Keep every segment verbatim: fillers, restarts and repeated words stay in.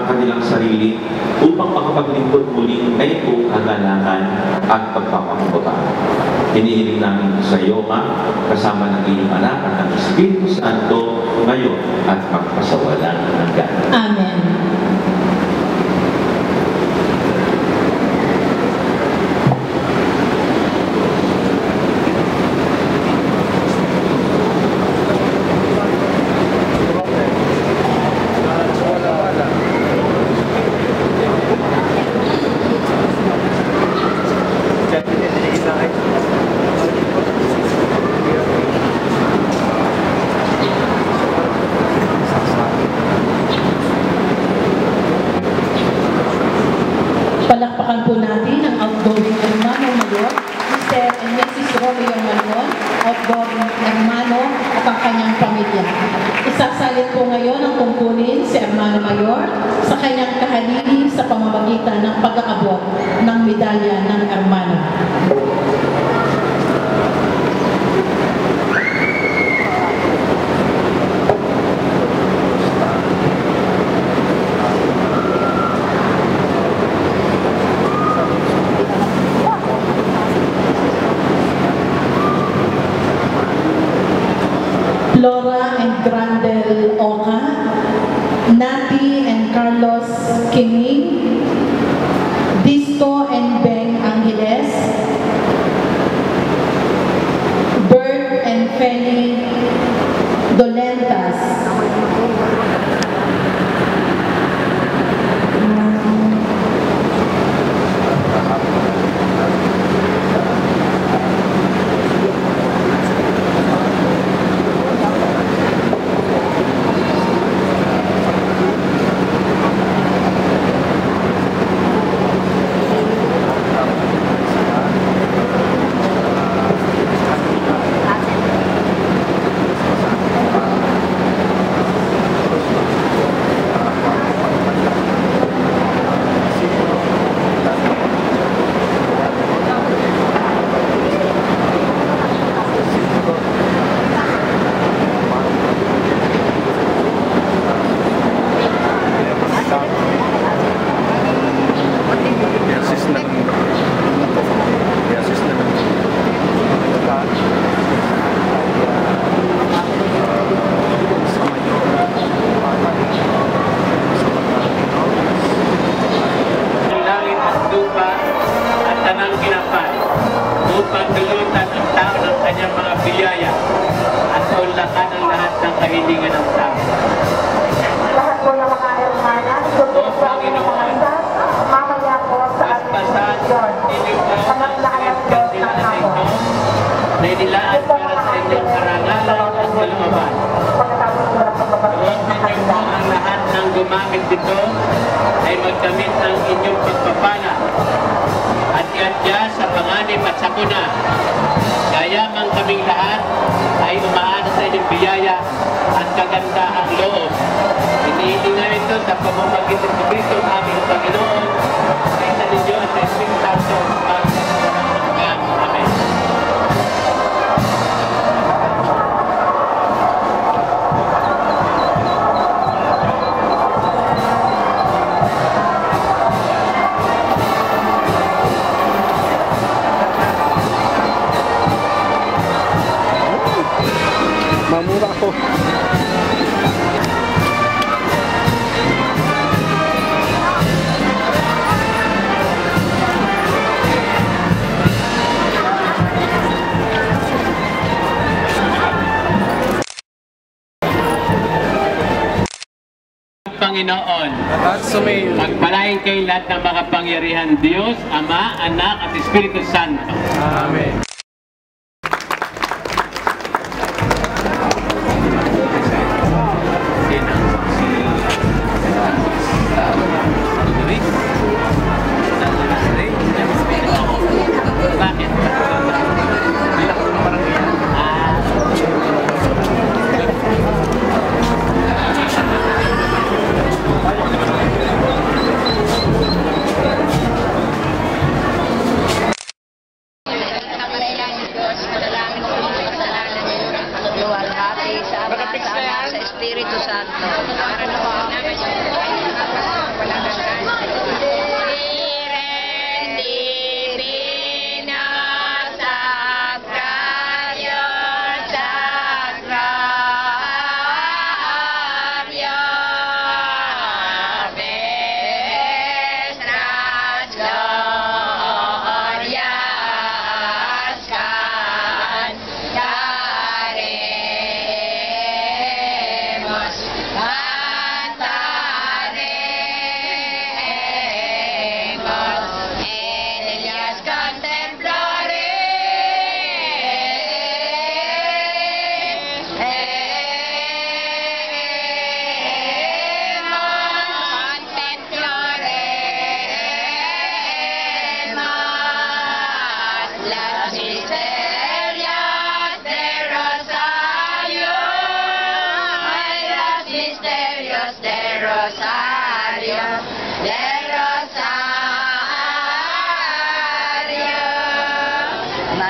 kanilang sarili upang makapaglingkod muli ay ito kagalakan at pagpapakumbaba. Hinihiling namin sa iyo, Ma, kasama ng iyong anak at ng Espiritu Santo ngayon at magpasawalang hanggan. Amen. Palakpakan po natin ang outgoing Hermano Mayor, Mister and Missus Romeo Malon, outgoing Hermano at ang kanyang pamilya. Isasalit po ngayon ang tungkulin si Hermano Mayor sa kanyang kahalili sa pamamagitan ng pag-aabot ng medalya ng Hermano. Flora and Grandel Oka, Nati and Carlos Kining, Disto and Ben Angeles, Bert and Feli Dolentas, nilaan para sa inyong karangalan at kalumaban. Huwag ninyo po ang lahat ng gumamit dito ay magdamit ng inyong pagpapala at iadya sa panganib at sakuna. Kaya mang kaming lahat ay umaasa sa inyong biyaya at kagandahang loob. Inihiling namin ito sa pamamagitan ng Kristo ang aming Panginoon, ay sa ninyo at sa Espiritu Santo. Amen. Mamura ako. Panginoon, magpalain kayo lahat ng makapangyarihan Diyos, Ama, Anak at Espiritu Santo. Amen. Sa Espiritu Santo.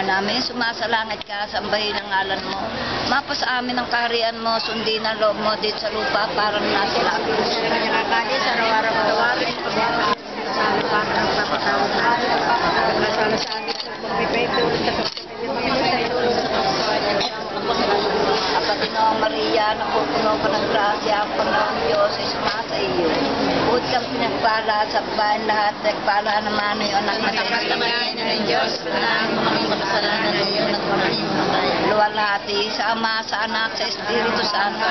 namin, sumasalangit ka, sambahin ang ngalan mo. Mapa sa amin ang kaharian mo, sundin ang loob mo dito sa lupa, parang nasa langit. Sa kanya kakali, sa araw-araw patawarin, pag-ibig sa amin, para ang papatawad na. Kasama sa amin, sa pagpipeto, sa pagpipeto, Apatinoong Maria, napupuno ka ng grasya, ang Panginoon Diyos ay sumasa iyo. Bukod kang pinagpala sa bayan lahat, nagpala naman ay anak na Pagkamayan ng Diyos, panahon mo kami makasalanan ng iyo, nagpapalimutan. luwalhati sa Ama, sa Anak, sa Espiritu Santo.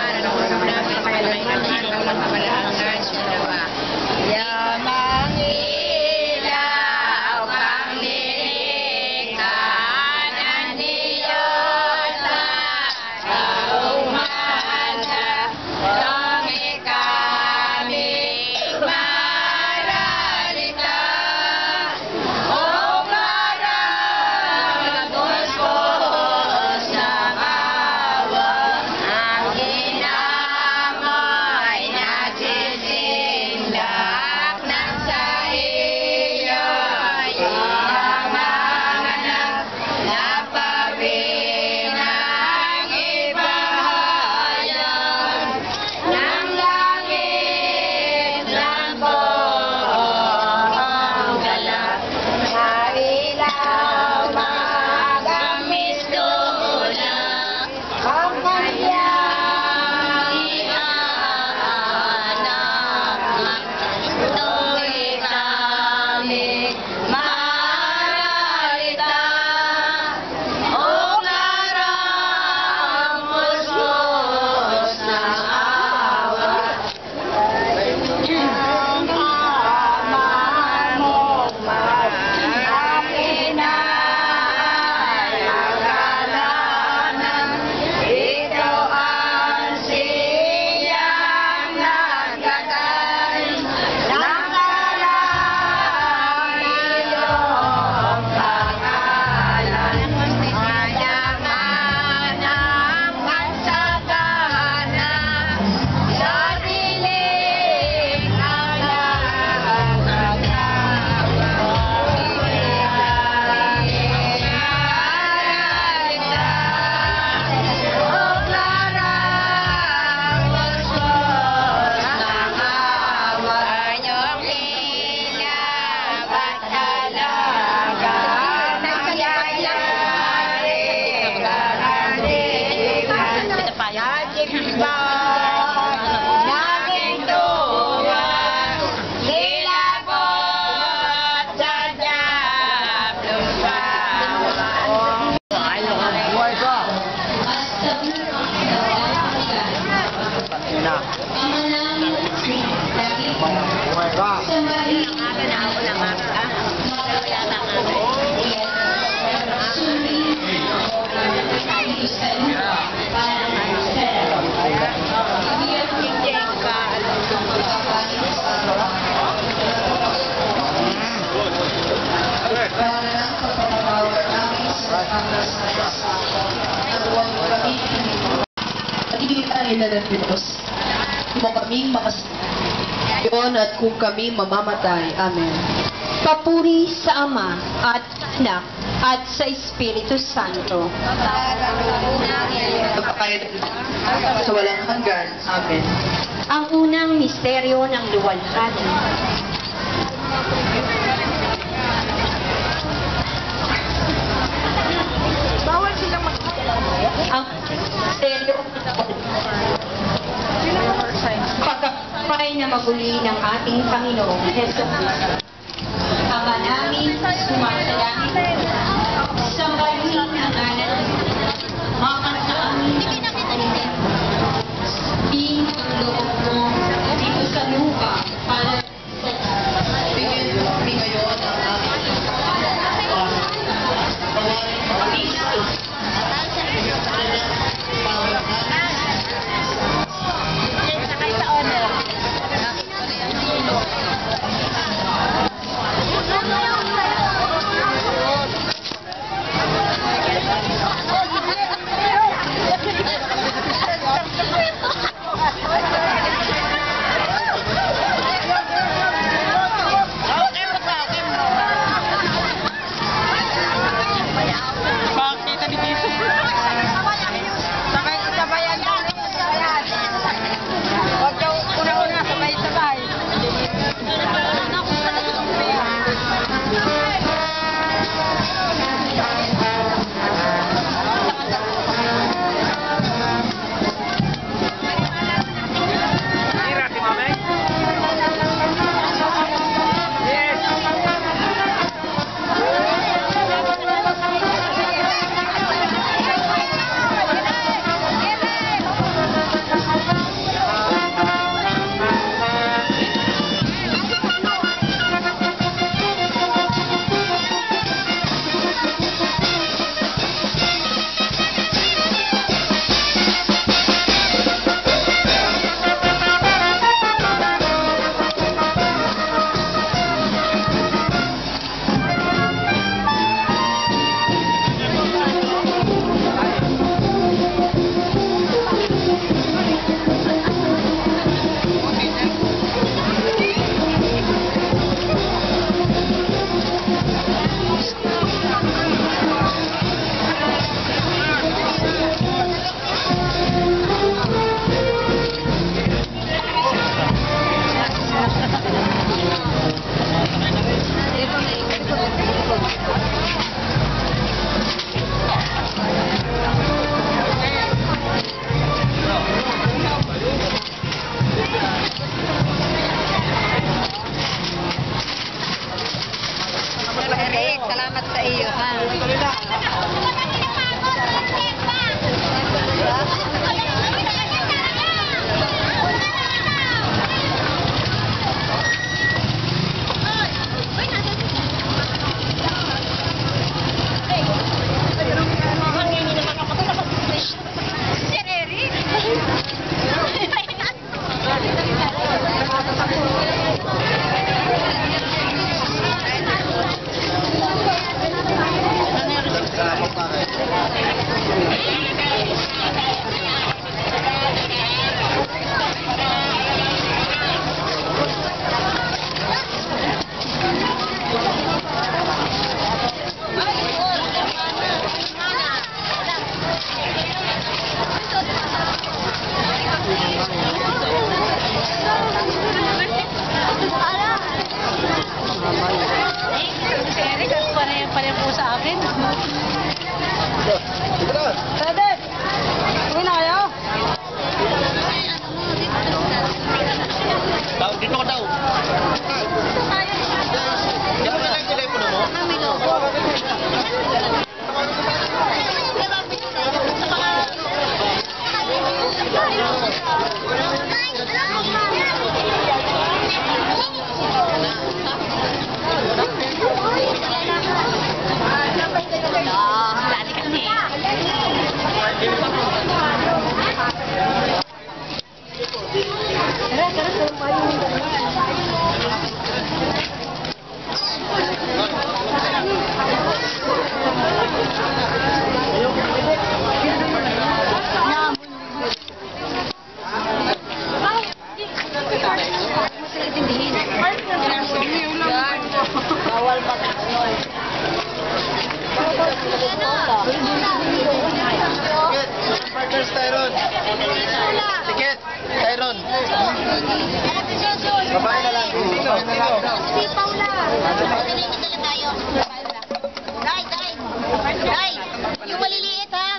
Yan ang ilaw kang nilikha ng Diyos sa umaga, kami kaming maralita. O parang puspos ng awa, ang inamoy nagsisindak ng sa iyo. Iyang mga anak na pabinang ibahayan ng langit ng buong galak. Sa ilaw magamis tulak ang kanyang inaanak. Ito'y kami maralita. O parang puspos ng awa, ang ama mong akin ay akalanan. Ikaw ang siyang nagkakay ng kalang iyong pangalan. Mayaman ang pagsagana sa dilig ang Naging tuwa, kilabot sa daplong bawang. Buhay ka! Ina. Buhay ka! Pag-ibigay nila ng Diyos, mo kaming makas yun at kung kami mamamatay. Amen. Papuri sa Ama at Anak at sa Espiritu Santo. Napakain sa walang hanggan. Amen. Ang unang misteryo ng luwalhati. Bawal silang mag- Ang misteryo pagkakapay na maguli ng ating Panginoong Heso Kristo. Ama namin, sumasalangit, sambahin ang ngalan mo. Makas sa amin ang kaalitan mo. Din ang loob mo dito sa lupa para sa Bigyan mo kami ngayon ang aming kawalan kami ito. Sakay sa honor. Pwede. Uwi na kayo? Daw, dito ka daw. Yan mo na lang yung telepono mo. Bawal pa na. Partners, Tyron. Ticket, Tyron. Babae na lang. Dito, dito. Si Paula. Dala tayo. Dai, dai. Dai. Yung maliliit ha.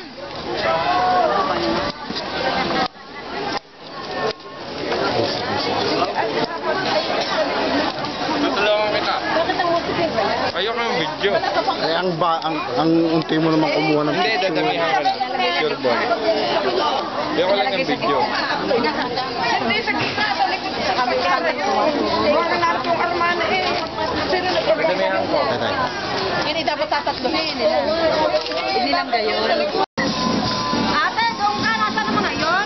Tutulungan kita. Ayoko yung video. Eh, ang ba, ang, ang unti mo naman kumuha ng Hindi, dadamihan ko lang. Pure boy. Ayoko lang yung video. Dadamihan ko. Tatay. Hindi dapat tatatluhin nila. Hindi lang gayon. Ate, doon ka. Nasaan naman ngayon?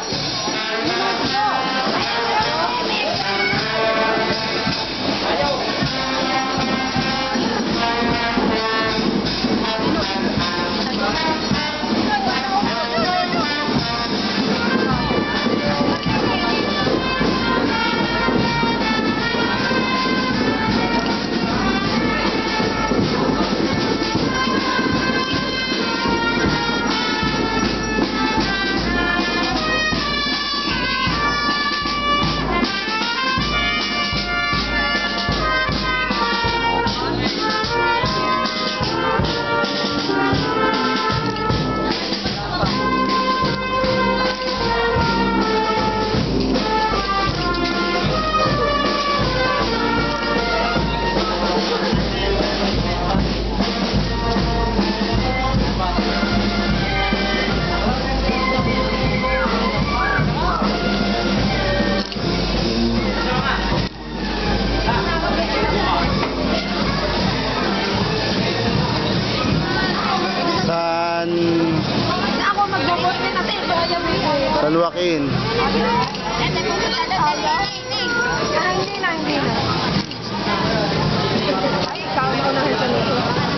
San... Ako magbabot din natin. San Joaquin. Ah, hindi na, hindi na. Ay, ikaw na unahin sa luto.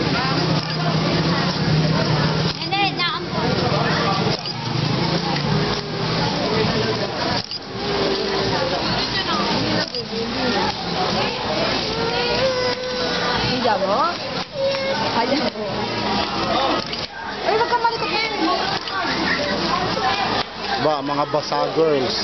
Hindi, naampo. Hindi mo? Kaya mo. Ay, wag ka malikot mo. Ba, mga basa girls.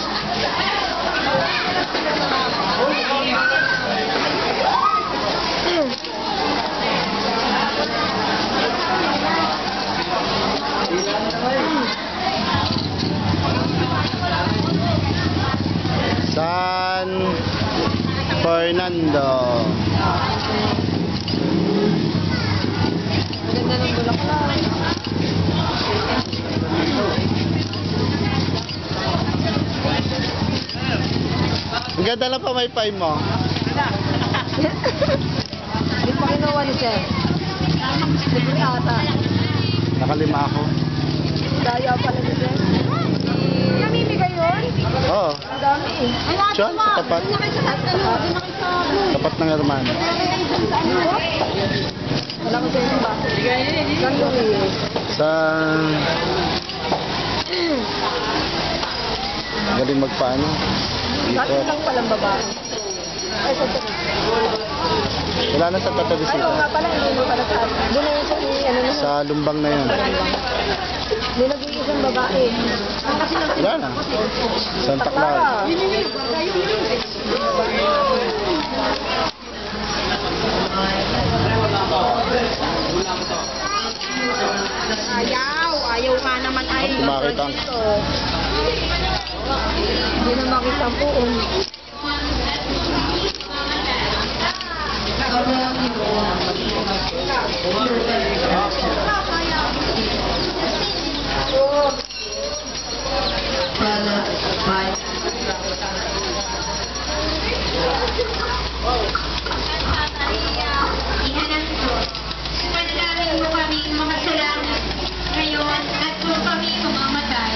San Fernando. Ganda ng bulaklak. Ang ganda lang pa may pay mo. Hindi pa kinuha ni Sir. Libre ata. Nakalima ako. Daya pala ni Sir. Namimigay yun? Oo. Ang dami eh. Ay, lahat Diyan, mo. sa tapat. Doon na kayo sa tapat. Doon na kayo sa... Tapat ng hermano. Wala ko sa inyo ba? San Luis. Sa... Galing magpaano. Dati Dito. lang palang babae. Ay, sa tapat. Wala na sa Tata Ay, oo Bisita. nga pala. Hindi mo pala sa... Doon na yun sa... Ano na Sa lumbang na yun. May nag-iisang babae. Kasi lang Wala na. Santa Clara. At kumakita ang... Hindi na makita ang puon. Ihanap ko. Panalangin mo kami mga salamat ngayon at kung kami mamamatay.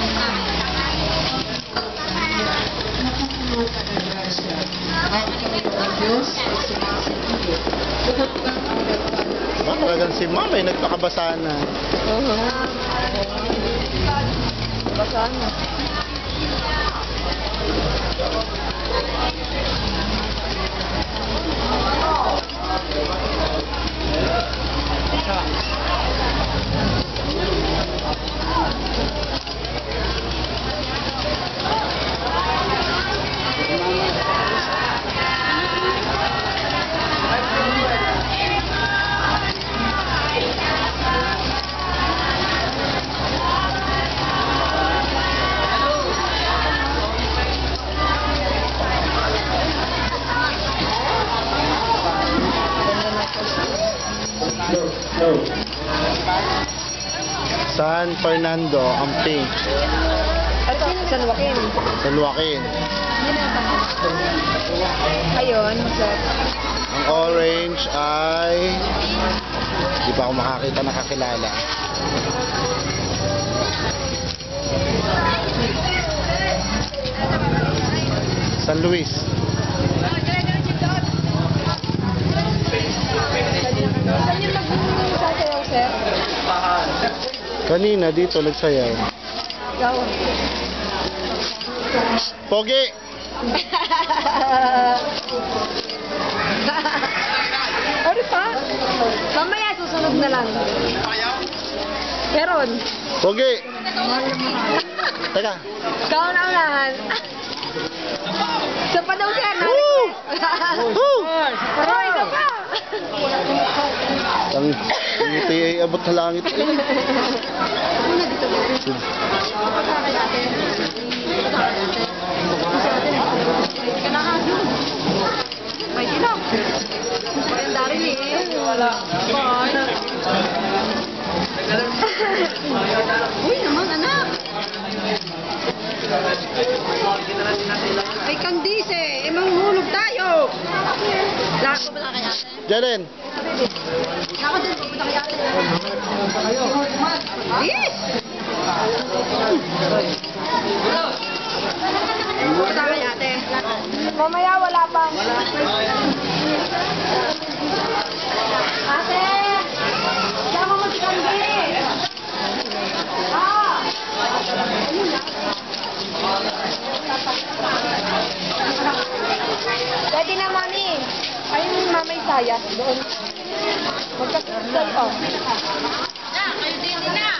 Diba talagang si ma'am ay nagpakabasa na. Oo. Basa na. San Fernando, Amping. Ito, San Joaquin. San Joaquin. Ayun, sir. Ang orange ay... Di pa ako makakita nakakilala. San Luis. Saan yung nagsasayaw, sir? Kanina dito nagsayaw. Ikaw. Pogi! Ano pa? Mamaya susunod na lang. Meron. Pogi! Teka. Ikaw na unahan. Isa pa daw siya. Woo! Woo! Roy, isa pa. Ang ngiti ay abot sa langit. Una dito. Pagkakay natin. Pagkakay natin. May ilok. May darin eh. Wala. Uy naman anak. Ay kandise. Eh manghulog tayo. Lako ba na kaya? Jaren! Ako din. Pupunta kaya ate. Yes! Pupunta kaya ate. Mamaya wala pa. Ate! Sama mo si Kandi! Ah! Pwede na, mami. Ayun yung mamay saya. Doon. Magkakasal pa. Na, kayo din din na.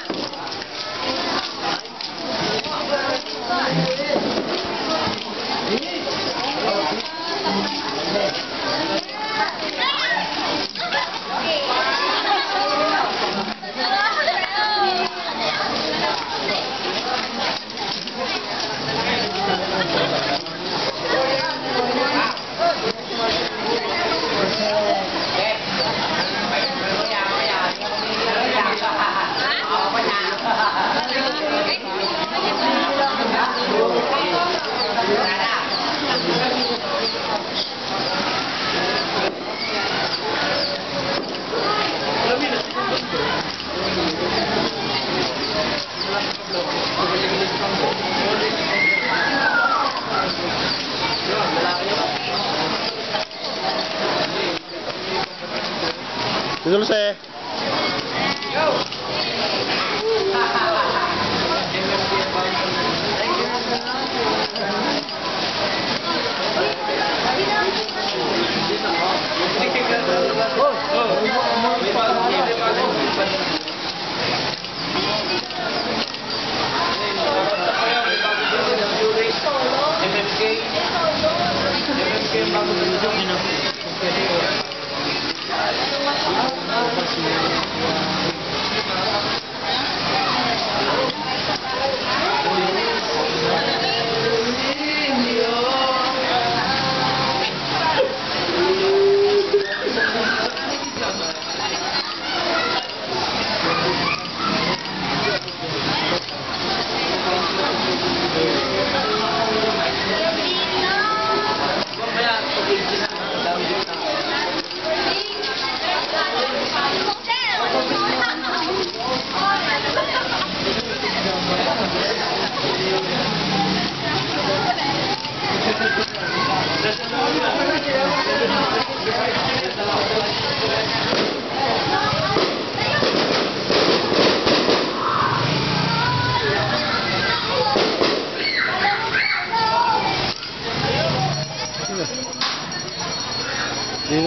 Dulce. M M K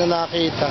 nakita.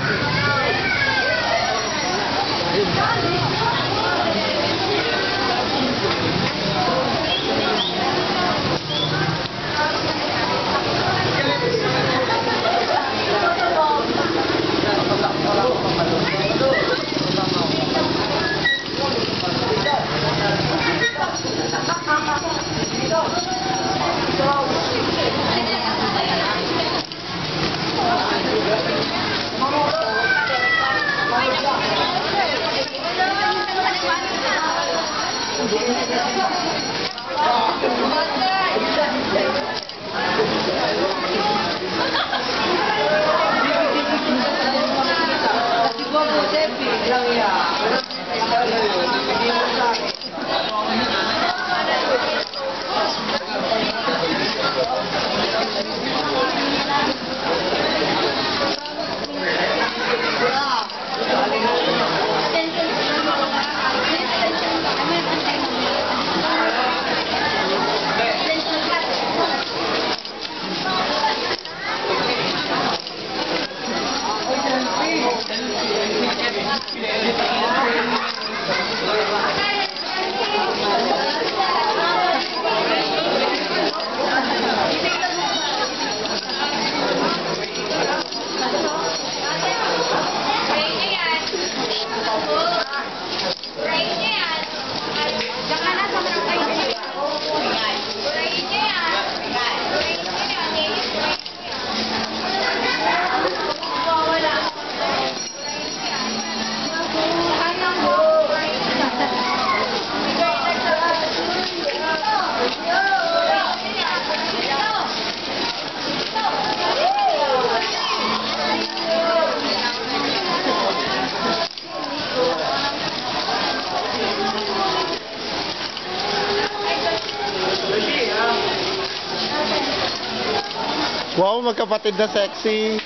Wow, magkapatid na sexy.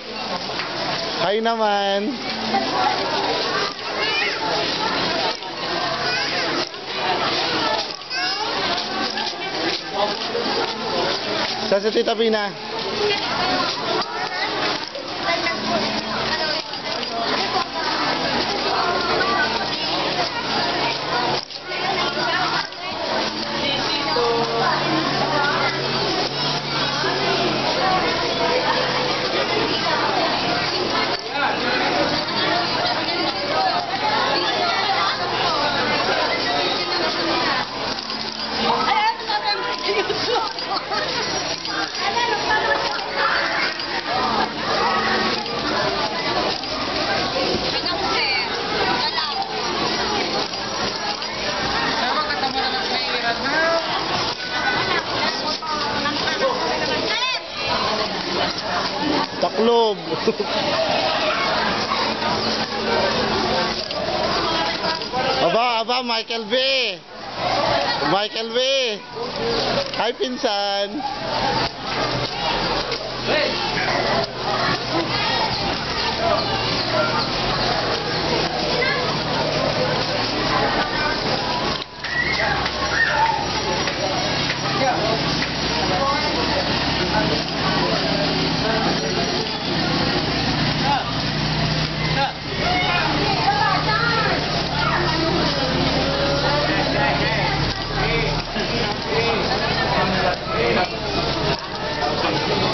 Hi naman. Sa si Tita Pina. Taklob. Aba, aba, Michael B. Michael B. Hi, pinsan. Hey,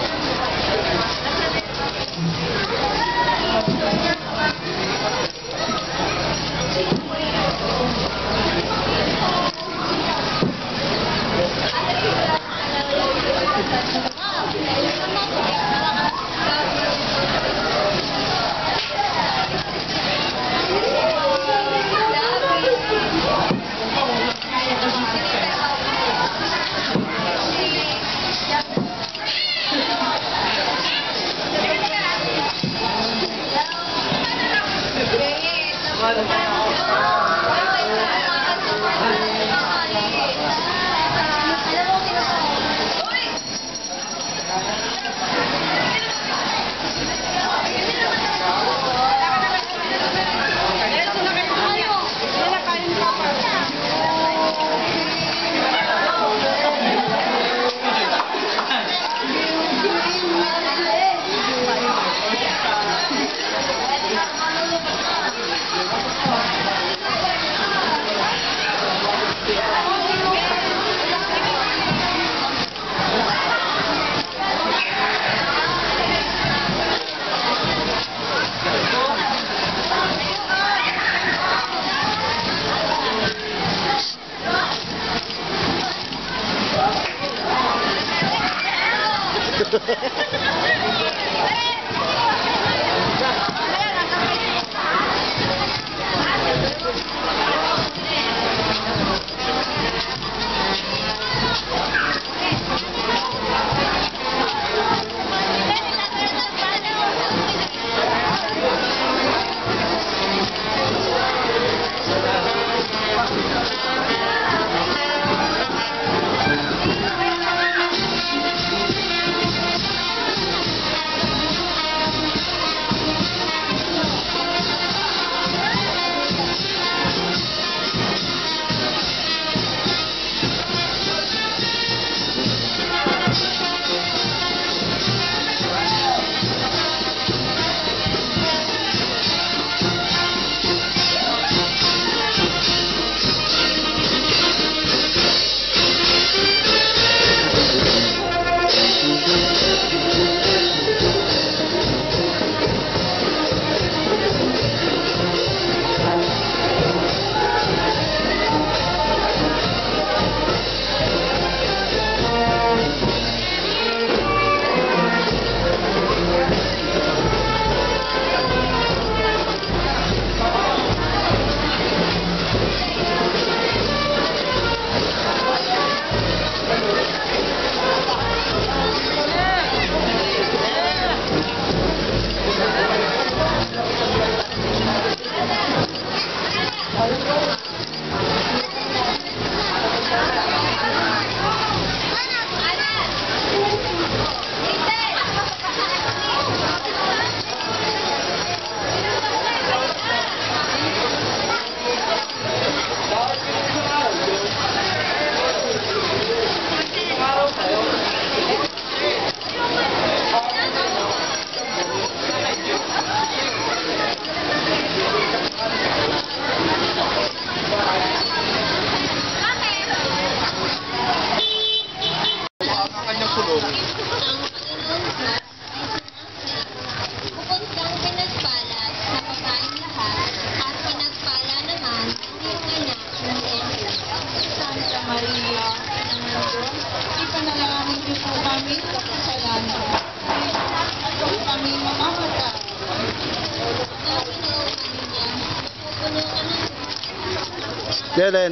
Jelen.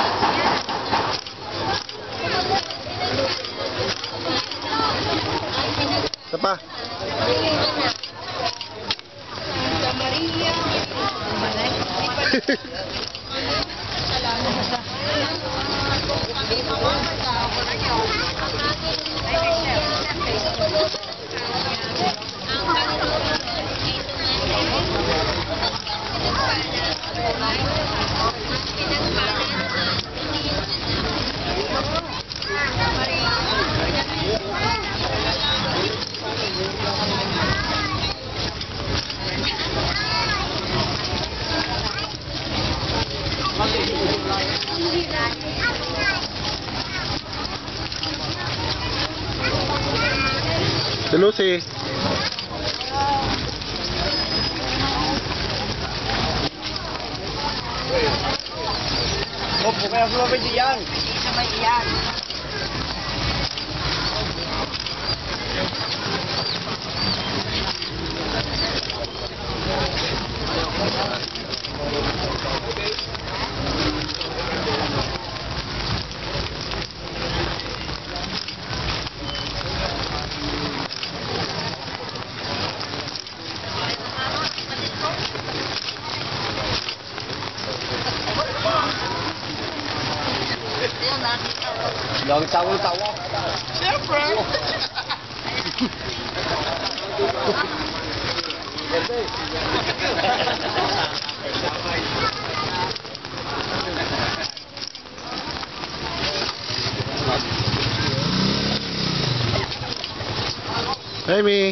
Isa pa. Si Lucy. Opo, kaya sumabay diyan. Sabay yan. Lagi tawa-tawa. Siyempre. Amy.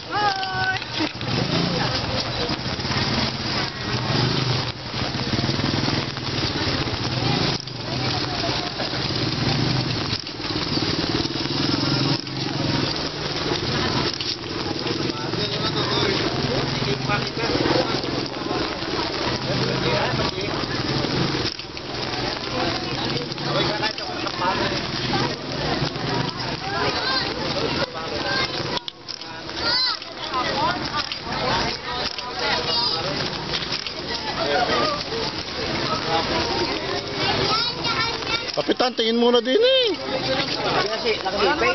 Kapitan, tingin muna din eh. Kasi, nakasipay.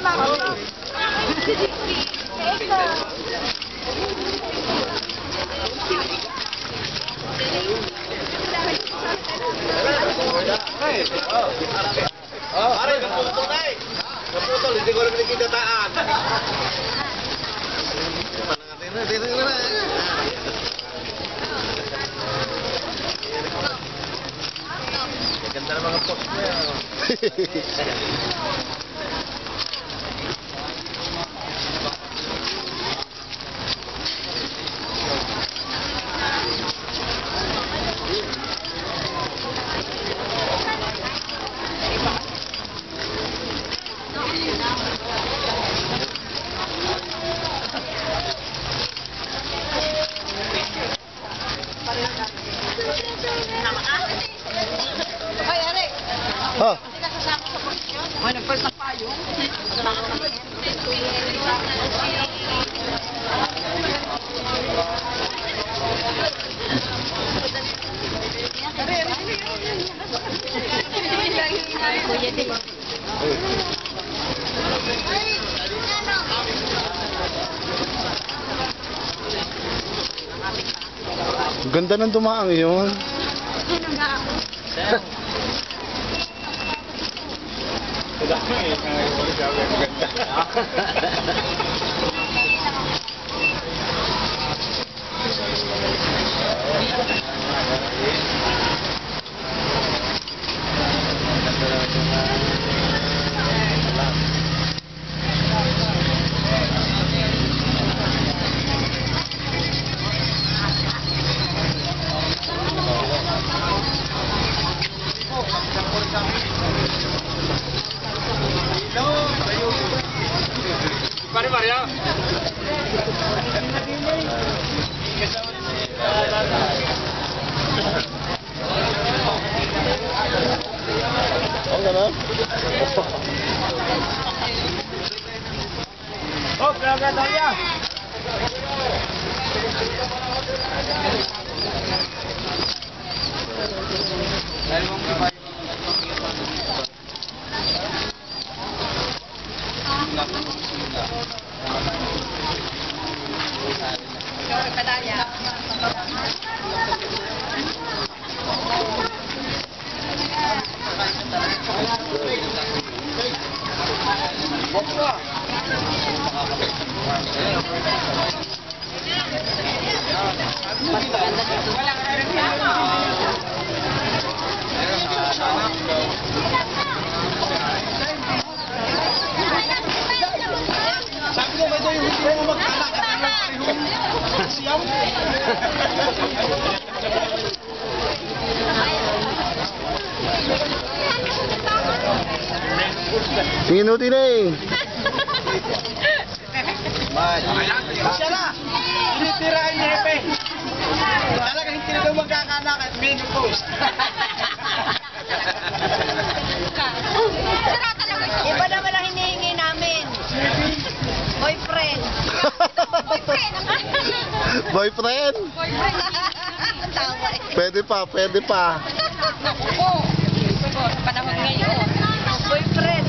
Oh, pare, naputol na eh. Naputol, hindi ko lang nakikitaan. Tingnan na. Ganda ng mga post niya. Oh. Ano pa sa payo? Kuya din. Ganda ng dumaang yun. Pare Maria. Oh, gano'n? Oh, grabe tayo. Sabi ko ba ito yung hindi mo magkala at yung parehong siyam? Minuti na eh. Siya na! Tinitirahin ni Hepe! Talaga hindi na daw magkakanak at menu post. Iba naman ang hinihingi namin. Boyfriend. Boyfriend. Boyfriend? Tawa eh. Pwede pa, pwede pa. Oo. Sa panahon ngayon. Boyfriend.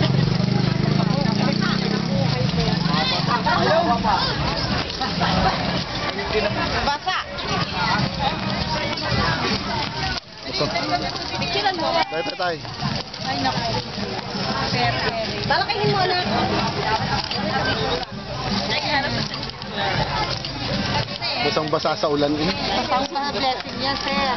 Basa. Picturean mo. Tay, tay, tay. Ay, naku. Talakihin mo na. Basang basa sa ulan eh. Pasang blessing yan, sir.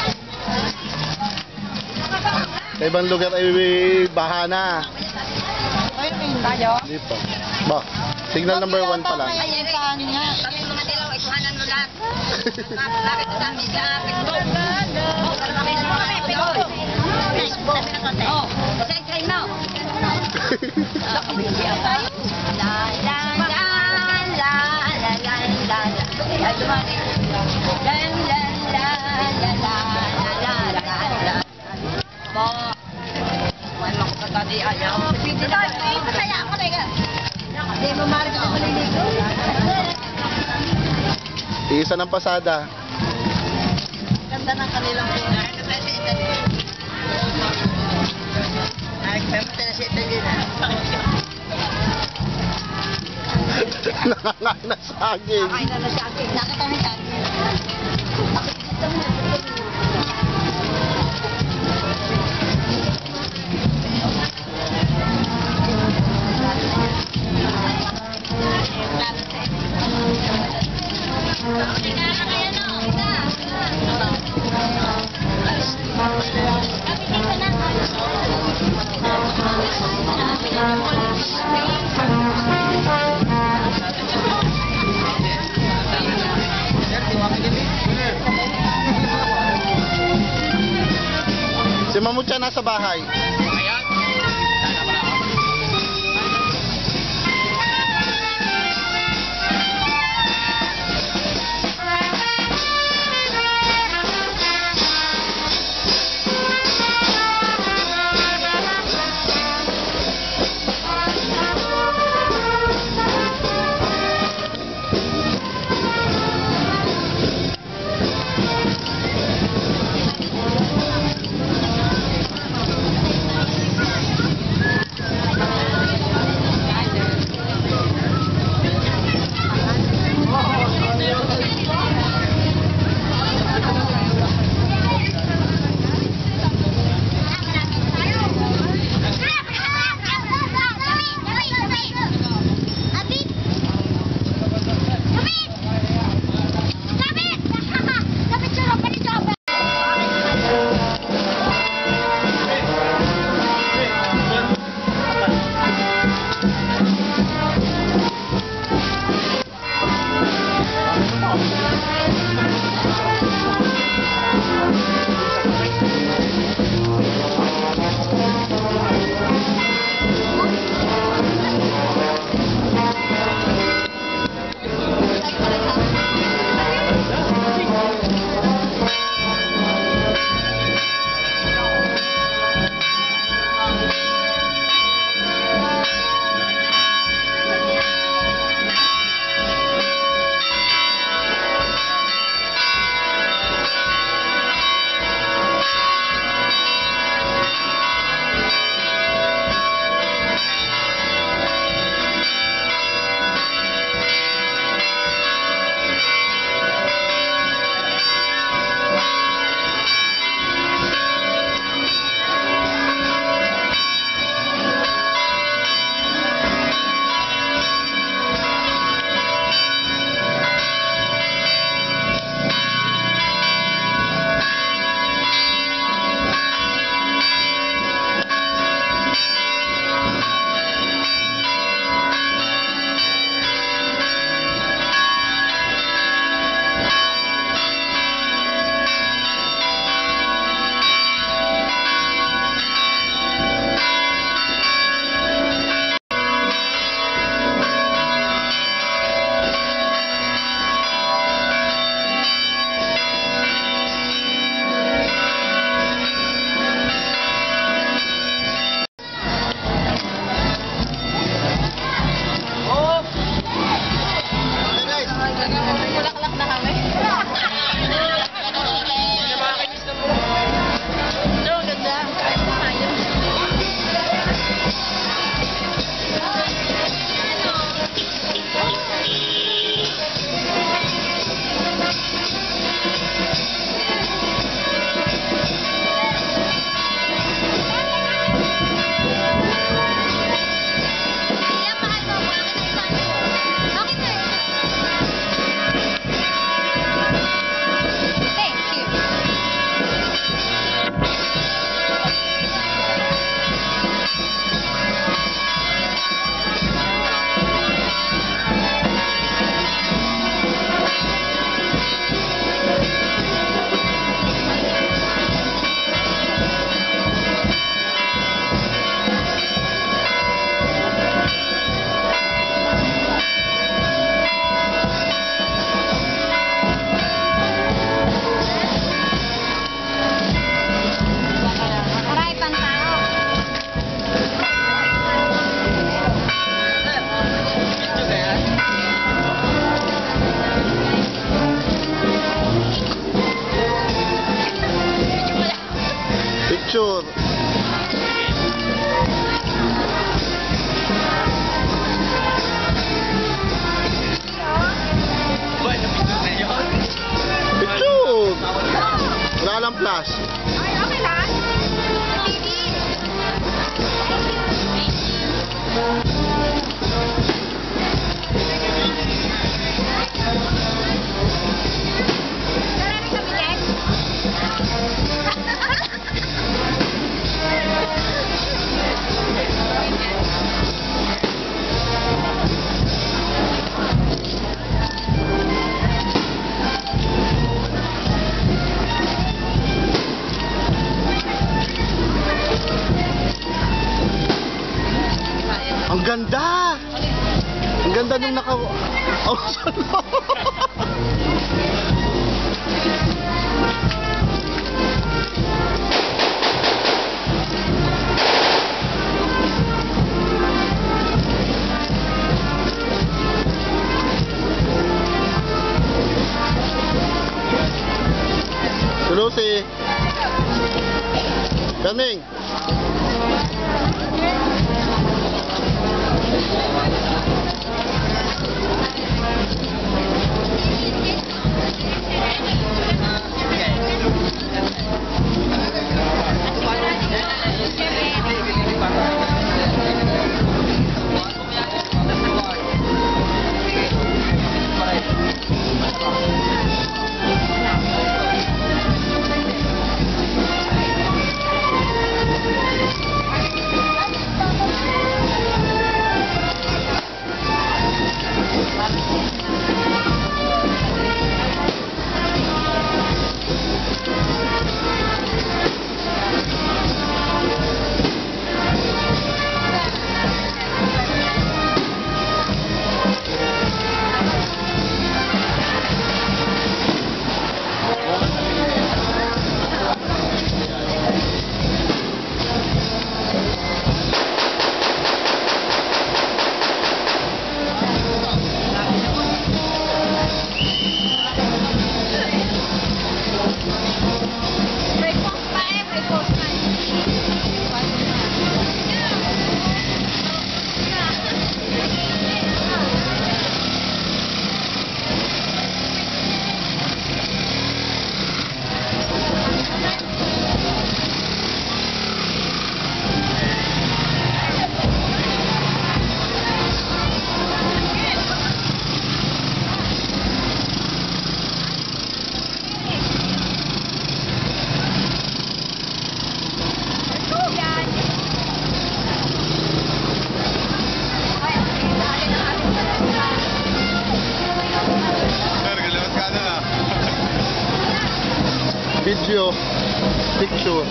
Sa ibang lugar ay baha na. Tayo? Hindi pa. Ba, signal number one pa lang. Ayun saan niya. Kami mga dilaw, ikuhanan mo lahat. Bakit sa amin sa Facebook? Kami sa mga Facebook. Facebook. Oh, say say no. La la la la la la la la. Ay, dumani. La la la la la la la la. Mo. May makakatadi ayaw. Pwede na. Masaya ako na yan. Hindi mo marito ko maliligo. Isa ng pasada. Ganda ng kanilang pinag. Ay, pempe na siya din na. Nakakain na saging. Nakain na na siya. Nakita mo siya. Si Mamutya nasa bahay. ganda! Ang ganda nung naka... Oh, Lucy. Coming. Video, picture.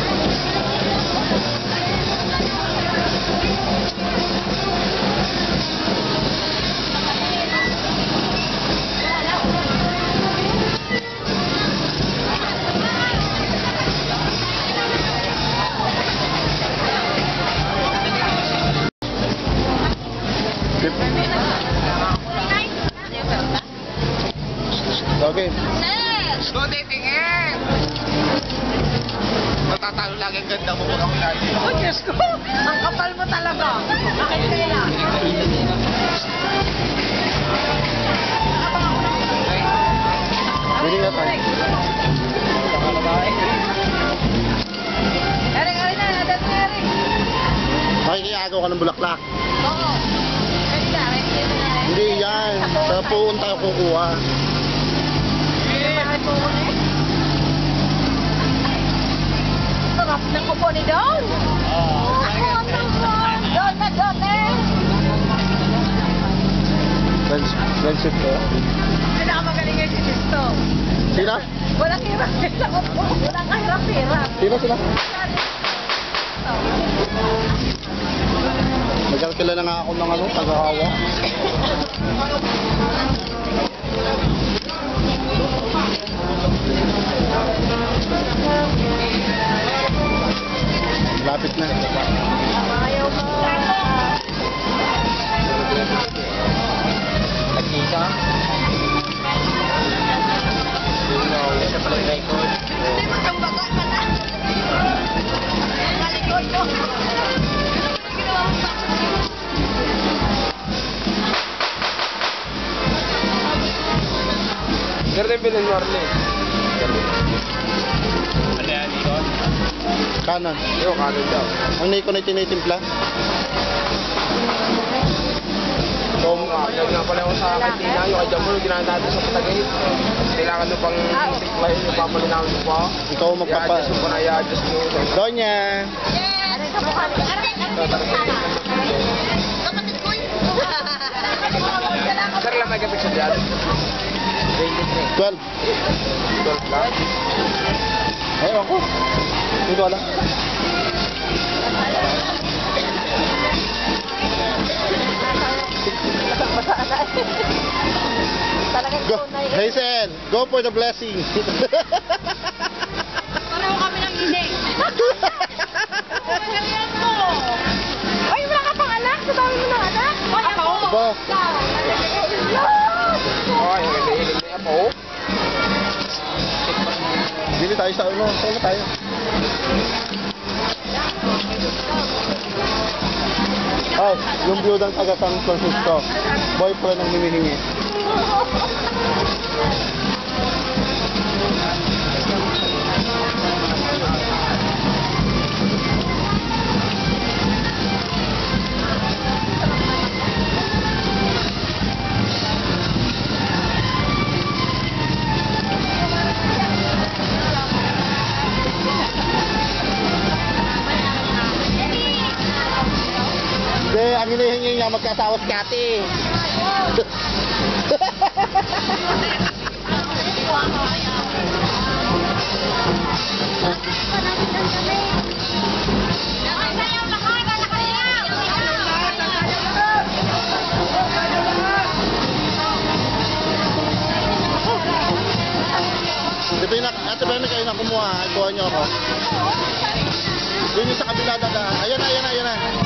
Okay. Go datingin! Matatalo lagi ang ganda mo kung ako lagi. Oh, Diyos ko! Ang kapal mo talaga! Nakikita. Pwede na tayo. Eric, Eric na! Nadat mo, Eric! Makikiagaw ka ng bulaklak. Oo. Eric na, Eric na. Hindi yan. Sa puon tayo kukuha. Sarap ng kupo ni Don. Oo. Don na, Don eh. Friendship ko. Pinakamagaling nga si Sisto. Sila? Walang hirap sa kupo. Walang kahirap-hirap. Sino sila? Nagkakilala nga ako ng ano, taga-hawa. Lapit na. Ayaw mo. Nagkita? Sa pag-record. Hindi mo kang baga ka na. Kalikod mo. Ginawa mo pa. Gerde bilhin mo rin. Ano yan, Nikon? Kanan. Yung kanan daw. Ang Nikon ay tinitimpla? So, yan nga pala ako sa kantina, yung kay Jamul, ginaan natin sa patagay. Kailangan nyo pang tiklahin yung papalinawin mo pa. Ikaw magpapa... I-adjust mo pa na, i-adjust mo. Donya! Aray sa mukha mo. Aray, kapatid ko yun. Sir, lang megapixel yan? twelve. twelve lang? Ayaw ako. Hindi ko alam. Go for the blessing. Pareho kami ng giling. Ganyan mo. Ay, wala ka pang anak. Sa dami mo ng anak. Ay, ako. Ba? Ay, hilig niya po. Bili tayo sa ulo. Saan na tayo? Ay, yung biyudang taga San Francisco. Boyfriend ang hinihingi. Hindi, ang hinihingi niya magkasawa si Kati. Ito yung, ito ba yung kayo na kumuha? Ikuha niyo ako. Yun yung sa kabila dadaan. Ayan na, ayan na, ayan na.